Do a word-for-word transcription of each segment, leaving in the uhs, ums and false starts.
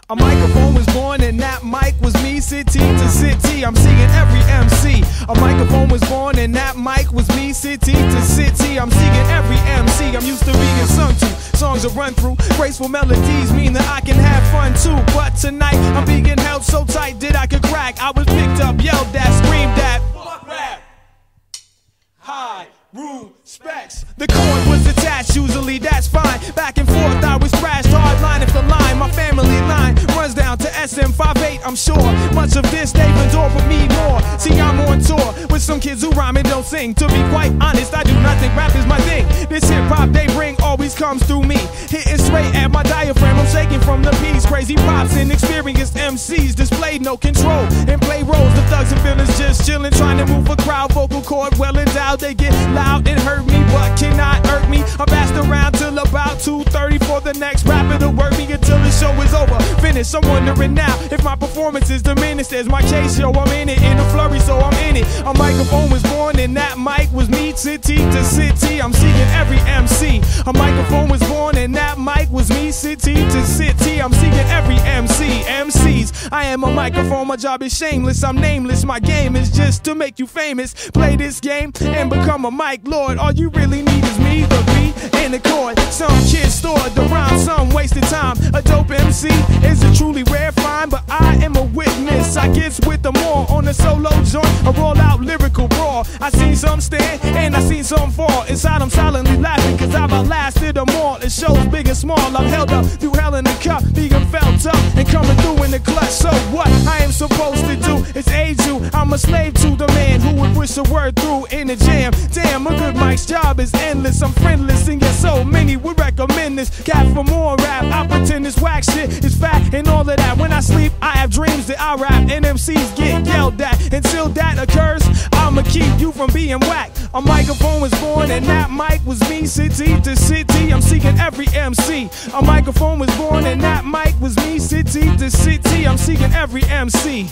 A microphone was born and that mic was me, city to city. I'm singing every M C. A microphone was born and that mic was me, city to city. I'm singing every M C. I'm used to being sung to. Songs are run through. Graceful melodies mean that I can have fun too. But tonight I'm being held so tight that I could crack. I was picked up, yelled at, screamed at. Fuck rap. High, rude, specs. The cord was attached, usually that's fine. Back and forth I was thrashed, hard line after line. My family line runs down to S M fifty-eight, I'm sure. Much of this they've endured, but me more. See, I'm on tour with some kids who rhyme and don't sing. To be quite honest, I do not think rap is my thing. This hip hop they bring always comes through me. Hitting straight at my diaphragm, I'm shaking from the piece. Crazy props and experienced M Cs displayed no control and play roles. The thugs and villains just chilling, trying to move a crowd. Vocal cord well endowed, they get loud and hurt me, but cannot hurt me. I passed around till about two thirty for the next rapper to work me until the show is over. Finished, I'm wondering now if my performance is diminished. As my case show, I'm in it in a flurry, so I'm in it. A microphone was born and that mic was me, city to city. I'm seeing every M C. A microphone was born and that mic was me, city to city. I'm seeing every M C. M Cs, I am a microphone, my job is shameless. I'm nameless, my game is just to make you famous. Play this game and become a mic lord. All you really need is me, the beat, and the chord. Some kids stored the rhyme, some wasted time. A dope M C is a truly rare find, but I am a witness. I gets with the more on a solo joint, a roll out lyrical brawl. I seen some stand and I seen some fall. Inside I'm silently laughing cause I've outlasted them all. It shows big and small, I'm held up through hell in the cup, being felt up and coming through in the clutch. So what I am supposed to do is aid you. I'm a slave to the man who would push a word through in a jam. Damn, a good mic's job is endless. I'm friendless and yet so many would recommend this cat for more rap. I pretend this whack shit is fat and all of that. When I sleep, I have dreams that I rap and M Cs get yelled at. Until that occurs, I'ma keep you from being whack. A microphone was born and that mic was me, city to city. I'm seeking every M C. A microphone was born and that mic was me, city to city. I'm seeking every M C.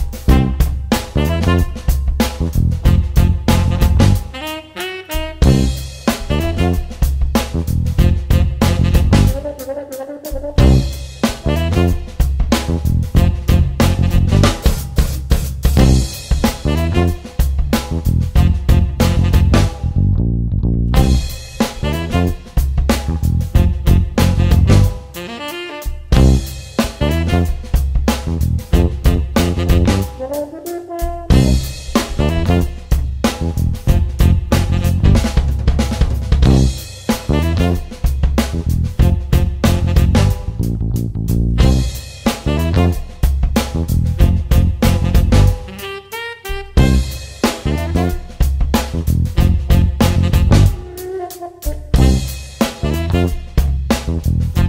We'll be right back.